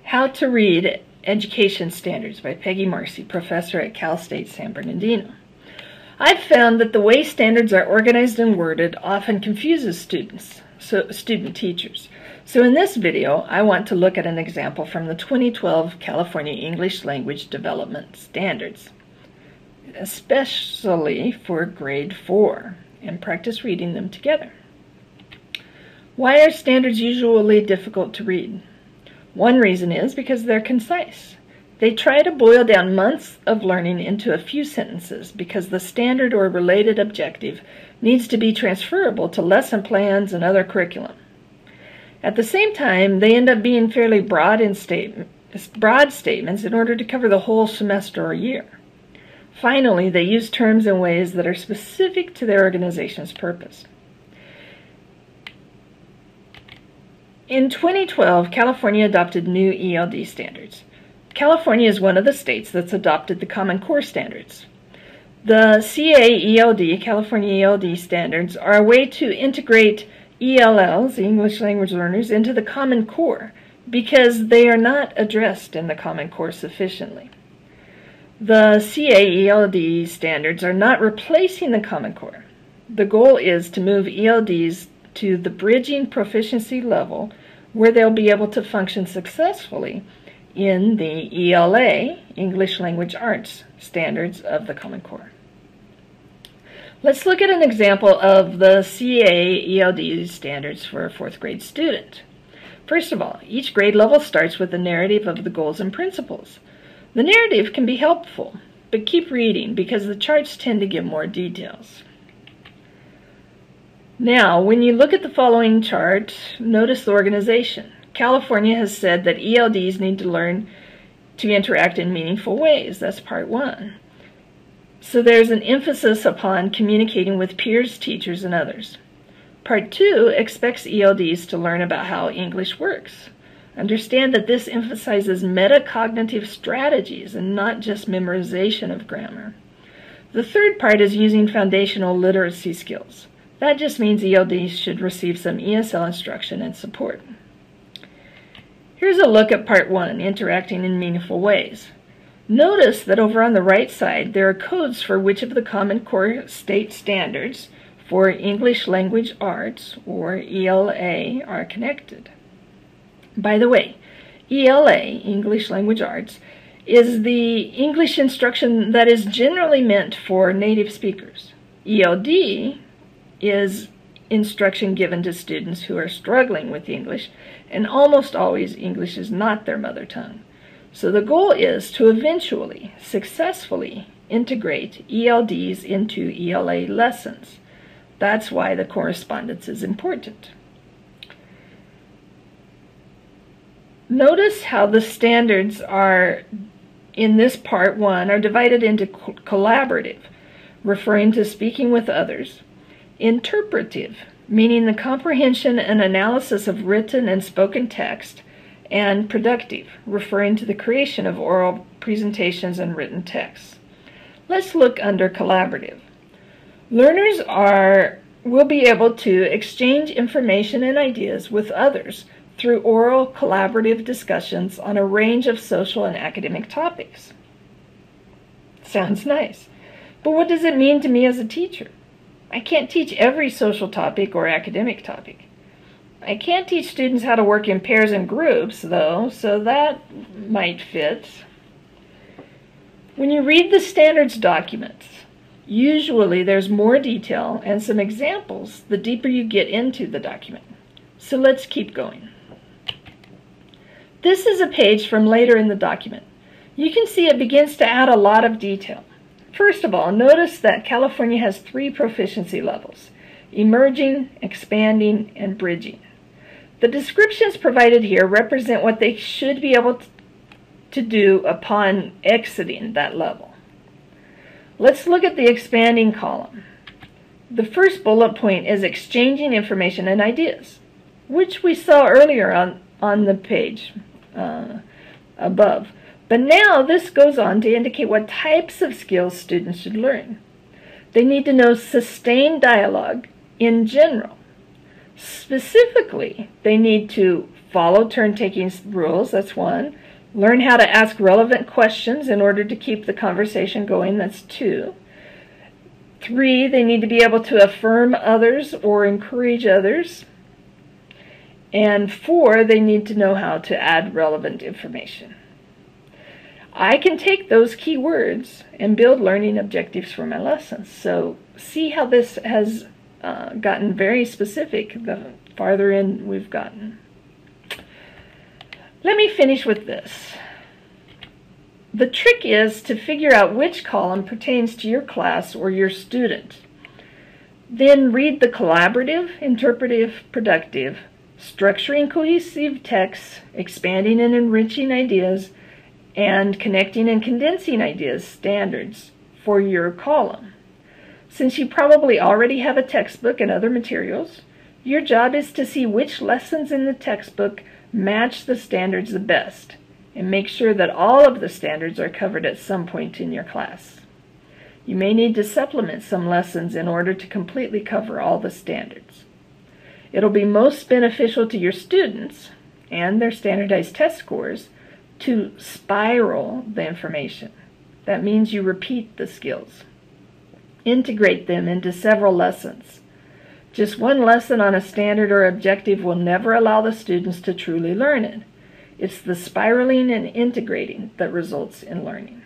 How to Read Education Standards by Peggy Marcy, professor at Cal State San Bernardino. I've found that the way standards are organized and worded often confuses student teachers. So in this video, I want to look at an example from the 2012 California English Language Development Standards, especially for grade 4, and practice reading them together. Why are standards usually difficult to read? One reason is because they're concise. They try to boil down months of learning into a few sentences because the standard or related objective needs to be transferable to lesson plans and other curriculum. At the same time, they end up being fairly broad statements in order to cover the whole semester or year. Finally, they use terms in ways that are specific to their organization's purpose. In 2012, California adopted new ELD standards. California is one of the states that's adopted the Common Core standards. The CA-ELD, California ELD standards, are a way to integrate ELLs, English language learners, into the Common Core because they are not addressed in the Common Core sufficiently. The CA-ELD standards are not replacing the Common Core. The goal is to move ELDs to the bridging proficiency level where they'll be able to function successfully in the ELA, English Language Arts, standards of the Common Core. Let's look at an example of the CA-ELD standards for a 4th grade student. First of all, each grade level starts with a narrative of the goals and principles. The narrative can be helpful, but keep reading because the charts tend to give more details. Now, when you look at the following chart, notice the organization. California has said that ELDs need to learn to interact in meaningful ways. That's part 1. So there's an emphasis upon communicating with peers, teachers, and others. Part 2 expects ELDs to learn about how English works. Understand that this emphasizes metacognitive strategies and not just memorization of grammar. The third part is using foundational literacy skills. That just means ELDs should receive some ESL instruction and support. Here's a look at part 1, interacting in meaningful ways. Notice that over on the right side, there are codes for which of the Common Core state standards for English Language Arts, or ELA, are connected. By the way, ELA, English Language Arts, is the English instruction that is generally meant for native speakers. ELD is instruction given to students who are struggling with English, and almost always English is not their mother tongue. So the goal is to eventually, successfully integrate ELDs into ELA lessons. That's why the correspondence is important. Notice how the standards are, in this part 1, are divided into collaborative, referring to speaking with others, interpretive, meaning the comprehension and analysis of written and spoken text, and productive, referring to the creation of oral presentations and written texts. Let's look under collaborative. Learners will be able to exchange information and ideas with others through oral collaborative discussions on a range of social and academic topics. Sounds nice, but what does it mean to me as a teacher? I can't teach every social topic or academic topic. I can teach students how to work in pairs and groups, though, so that might fit. When you read the standards documents, usually there's more detail and some examples the deeper you get into the document. So let's keep going. This is a page from later in the document. You can see it begins to add a lot of detail. First of all, notice that California has 3 proficiency levels: emerging, expanding, and bridging. The descriptions provided here represent what they should be able to do upon exiting that level. Let's look at the expanding column. The first bullet point is exchanging information and ideas, which we saw earlier on the page above. But now this goes on to indicate what types of skills students should learn. They need to know sustained dialogue in general. Specifically, they need to Follow turn-taking rules, that's 1. Learn how to ask relevant questions in order to keep the conversation going, that's 2. 3, they need to be able to affirm others or encourage others. And 4, they need to know how to add relevant information. I can take those key words and build learning objectives for my lessons. So see how this has gotten very specific the farther in we've gotten. Let me finish with this. The trick is to figure out which column pertains to your class or your student. Then read the collaborative, interpretive, productive, structuring cohesive texts, expanding and enriching ideas, and connecting and condensing ideas standards for your column. Since you probably already have a textbook and other materials, your job is to see which lessons in the textbook match the standards the best, and make sure that all of the standards are covered at some point in your class. You may need to supplement some lessons in order to completely cover all the standards. It'll be most beneficial to your students and their standardized test scores to spiral the information. That means you repeat the skills. Integrate them into several lessons. Just one lesson on a standard or objective will never allow the students to truly learn it. It's the spiraling and integrating that results in learning.